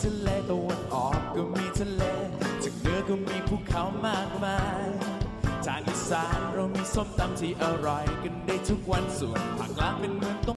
ทะเลตะวันออกก็มีทะเลจากเหนือก็มีภูเขามากมายจากอีสานเรามีส้มตำที่อร่อยกันได้ทุกวันส่วนภาคกลางเป็นเมือง